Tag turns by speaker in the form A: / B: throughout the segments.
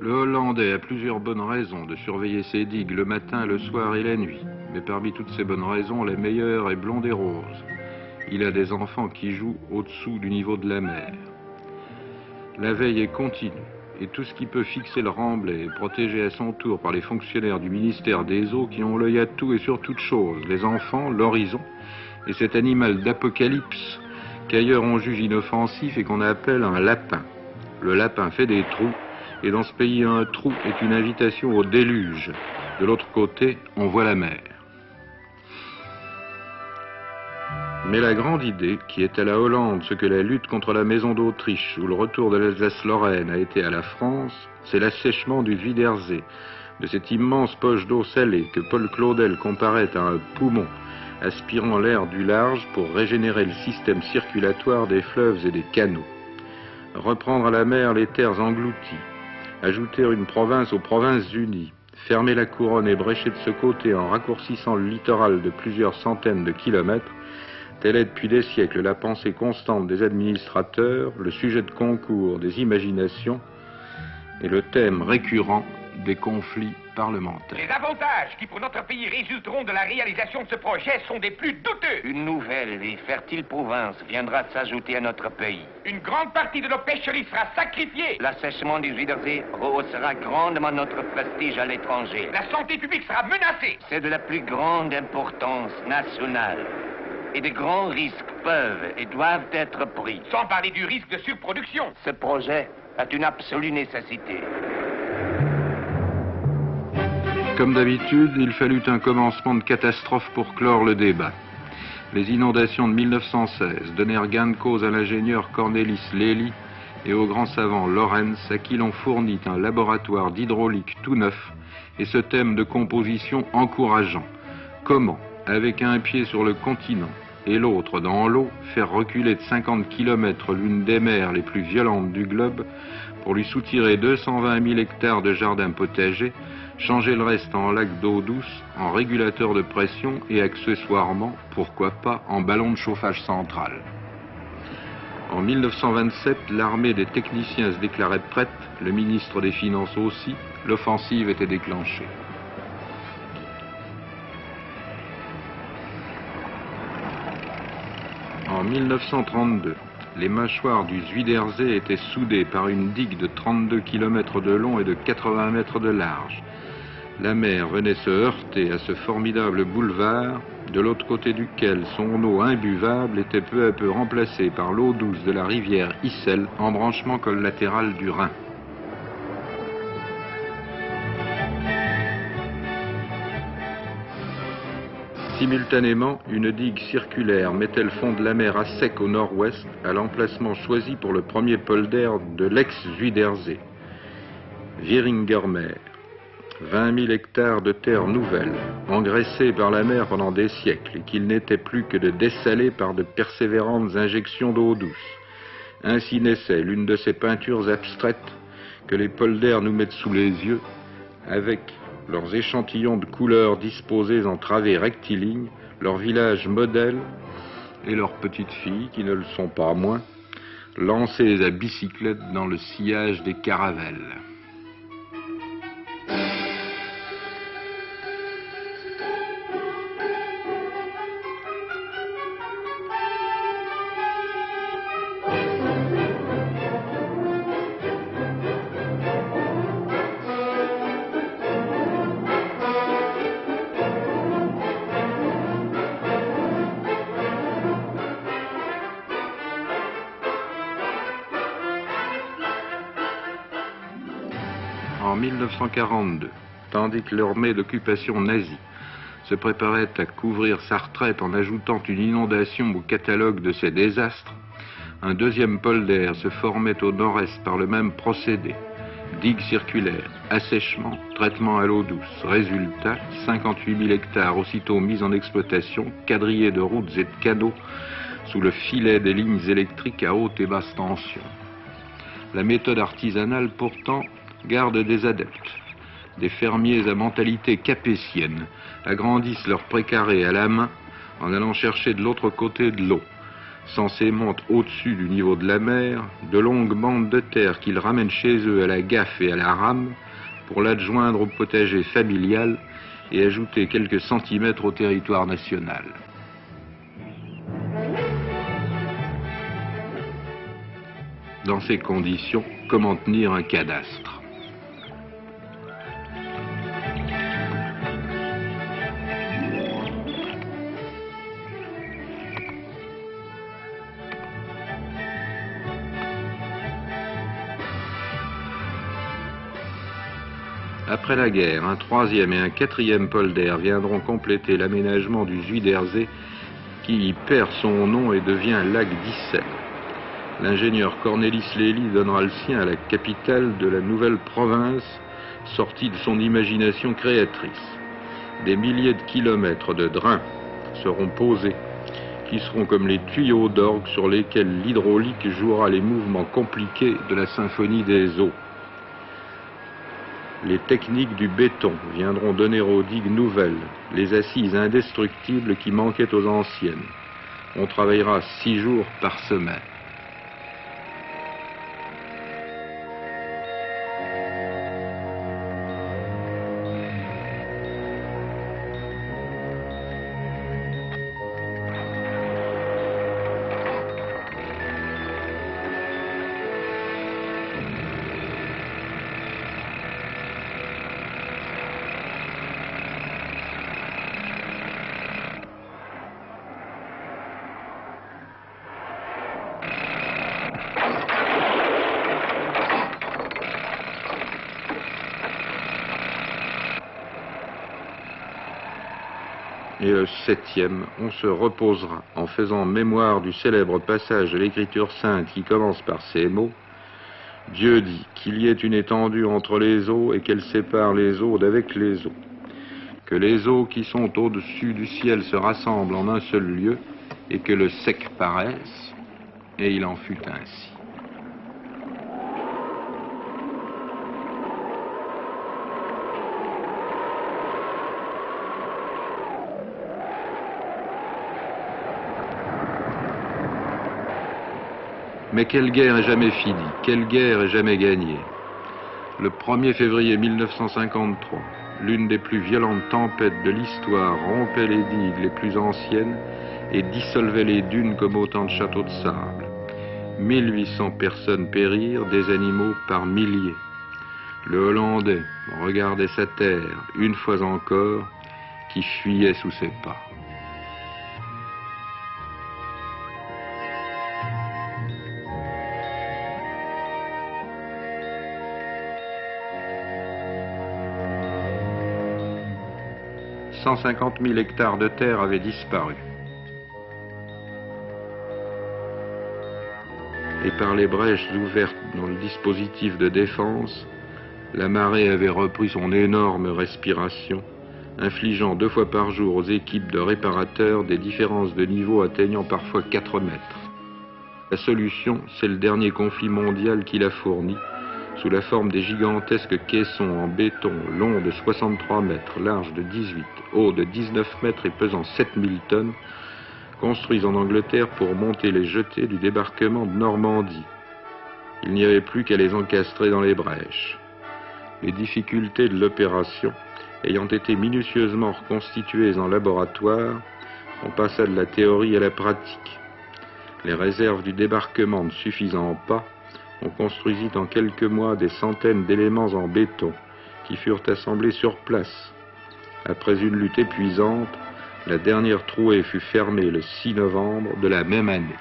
A: Le Hollandais a plusieurs bonnes raisons de surveiller ses digues le matin, le soir et la nuit. Mais parmi toutes ces bonnes raisons, la meilleure est blonde et rose. Il a des enfants qui jouent au-dessous du niveau de la mer. La veille est continue, et tout ce qui peut fixer le remblai est protégé à son tour par les fonctionnaires du ministère des Eaux qui ont l'œil à tout et sur toute chose, les enfants, l'horizon, et cet animal d'apocalypse qu'ailleurs on juge inoffensif et qu'on appelle un lapin. Le lapin fait des trous, et dans ce pays, un trou est une invitation au déluge. De l'autre côté, on voit la mer. Mais la grande idée, qui est à la Hollande ce que la lutte contre la maison d'Autriche ou le retour de l'Alsace-Lorraine a été à la France, c'est l'assèchement du Zuiderzee, de cette immense poche d'eau salée que Paul Claudel comparait à un poumon, aspirant l'air du large pour régénérer le système circulatoire des fleuves et des canaux. Reprendre à la mer les terres englouties, ajouter une province aux Provinces-Unies, fermer la couronne et brécher de ce côté en raccourcissant le littoral de plusieurs centaines de kilomètres, telle est depuis des siècles la pensée constante des administrateurs, le sujet de concours des imaginations et le thème récurrent des conflits parlementaires.
B: Les avantages qui pour notre pays résulteront de la réalisation de ce projet sont des plus douteux.
C: Une nouvelle et fertile province viendra s'ajouter à notre pays.
B: Une grande partie de nos pêcheries sera sacrifiée.
C: L'assèchement du Zuiderzee rehaussera grandement notre prestige à l'étranger.
B: La santé publique sera menacée.
C: C'est de la plus grande importance nationale. Et de grands risques peuvent et doivent être pris.
B: Sans parler du risque de surproduction.
C: Ce projet a une absolue nécessité.
A: Comme d'habitude, il fallut un commencement de catastrophe pour clore le débat. Les inondations de 1916 donnèrent gain de cause à l'ingénieur Cornelis Lely et au grand savant Lorenz, à qui l'on fournit un laboratoire d'hydraulique tout neuf et ce thème de composition encourageant. Comment, avec un pied sur le continent et l'autre dans l'eau, faire reculer de 50 km l'une des mers les plus violentes du globe pour lui soutirer 220 000 hectares de jardins potagers, changer le reste en lac d'eau douce, en régulateur de pression et accessoirement, pourquoi pas, en ballon de chauffage central. En 1927, l'armée des techniciens se déclarait prête, le ministre des Finances aussi, l'offensive était déclenchée. En 1932, les mâchoires du Zuiderzee étaient soudées par une digue de 32 km de long et de 80 mètres de large. La mer venait se heurter à ce formidable boulevard, de l'autre côté duquel son eau imbuvable était peu à peu remplacée par l'eau douce de la rivière Issel, embranchement collatéral du Rhin. Simultanément, une digue circulaire mettait le fond de la mer à sec au nord-ouest, à l'emplacement choisi pour le premier polder de l'ex-Zuiderzee, Wieringermeer. 20 000 hectares de terre nouvelle, engraissée par la mer pendant des siècles, et qu'il n'était plus que de dessaler par de persévérantes injections d'eau douce. Ainsi naissait l'une de ces peintures abstraites que les polders nous mettent sous les yeux, avec leurs échantillons de couleurs disposés en travées rectilignes, leurs villages modèles et leurs petites filles, qui ne le sont pas moins, lancées à bicyclette dans le sillage des caravelles. En 1942, tandis que l'armée d'occupation nazie se préparait à couvrir sa retraite en ajoutant une inondation au catalogue de ses désastres, un deuxième polder se formait au nord-est par le même procédé. Digue circulaire, assèchement, traitement à l'eau douce. Résultat, 58 000 hectares aussitôt mis en exploitation, quadrillés de routes et de canaux sous le filet des lignes électriques à haute et basse tension. La méthode artisanale, pourtant, garde des adeptes. Des fermiers à mentalité capétienne agrandissent leurs précarés à la main en allant chercher de l'autre côté de l'eau. censément au-dessus du niveau de la mer, de longues bandes de terre qu'ils ramènent chez eux à la gaffe et à la rame pour l'adjoindre au potager familial et ajouter quelques centimètres au territoire national. Dans ces conditions, comment tenir un cadastre ? Après la guerre, un troisième et un quatrième polder viendront compléter l'aménagement du Zuiderzee qui y perd son nom et devient lac d'Issel. L'ingénieur Cornelis Lely donnera le sien à la capitale de la nouvelle province sortie de son imagination créatrice. Des milliers de kilomètres de drains seront posés, qui seront comme les tuyaux d'orgue sur lesquels l'hydraulique jouera les mouvements compliqués de la symphonie des eaux. Les techniques du béton viendront donner aux digues nouvelles les assises indestructibles qui manquaient aux anciennes. On travaillera 6 jours par semaine. Et le 7e, on se reposera en faisant mémoire du célèbre passage de l'Écriture sainte qui commence par ces mots. Dieu dit qu'il y ait une étendue entre les eaux et qu'elle sépare les eaux d'avec les eaux. Que les eaux qui sont au-dessus du ciel se rassemblent en un seul lieu et que le sec paraisse. Et il en fut ainsi. Mais quelle guerre est jamais finie? Quelle guerre est jamais gagnée? Le 1er février 1953, l'une des plus violentes tempêtes de l'histoire rompait les digues les plus anciennes et dissolvait les dunes comme autant de châteaux de sable. 1800 personnes périrent, des animaux par milliers. Le Hollandais regardait sa terre, une fois encore, qui fuyait sous ses pas. « 150 000 hectares de terre avaient disparu. Et par les brèches ouvertes dans le dispositif de défense, la marée avait repris son énorme respiration, infligeant 2 fois par jour aux équipes de réparateurs des différences de niveau atteignant parfois 4 mètres. La solution, c'est le dernier conflit mondial qui l'a fourni, sous la forme des gigantesques caissons en béton longs de 63 mètres, larges de 18, hauts de 19 mètres et pesant 7000 tonnes, construits en Angleterre pour monter les jetées du débarquement de Normandie. Il n'y avait plus qu'à les encastrer dans les brèches. Les difficultés de l'opération ayant été minutieusement reconstituées en laboratoire, on passa de la théorie à la pratique. Les réserves du débarquement ne suffisant pas, on construisit en quelques mois des centaines d'éléments en béton qui furent assemblés sur place. Après une lutte épuisante, la dernière trouée fut fermée le 6 novembre de la même année.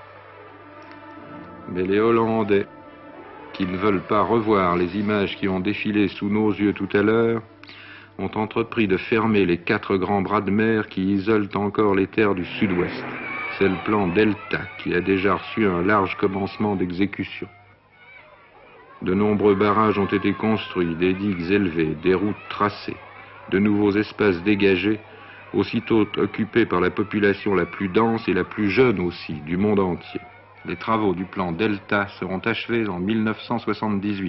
A: Mais les Hollandais, qui ne veulent pas revoir les images qui ont défilé sous nos yeux tout à l'heure, ont entrepris de fermer les 4 grands bras de mer qui isolent encore les terres du sud-ouest. C'est le plan Delta qui a déjà reçu un large commencement d'exécution. De nombreux barrages ont été construits, des digues élevées, des routes tracées, de nouveaux espaces dégagés, aussitôt occupés par la population la plus dense et la plus jeune aussi du monde entier. Les travaux du plan Delta seront achevés en 1978.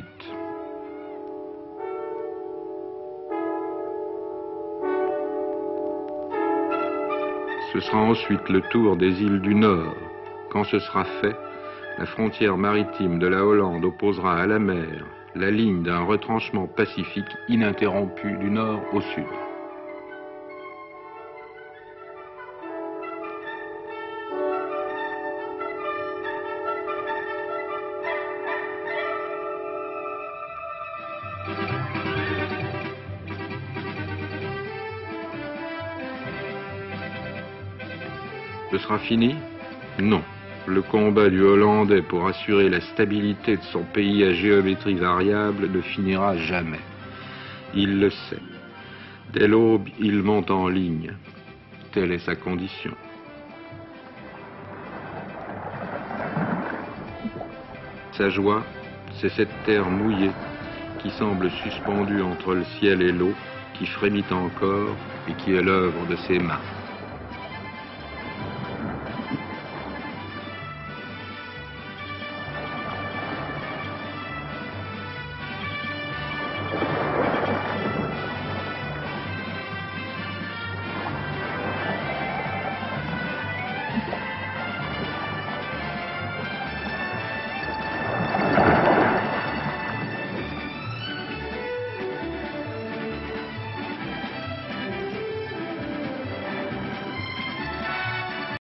A: Ce sera ensuite le tour des îles du Nord, Quand ce sera fait, la frontière maritime de la Hollande opposera à la mer la ligne d'un retranchement pacifique ininterrompu du nord au sud. Ce sera fini? Non. Le combat du Hollandais pour assurer la stabilité de son pays à géométrie variable ne finira jamais. Il le sait. Dès l'aube, il monte en ligne. Telle est sa condition. Sa joie, c'est cette terre mouillée qui semble suspendue entre le ciel et l'eau, qui frémit encore et qui est l'œuvre de ses mains.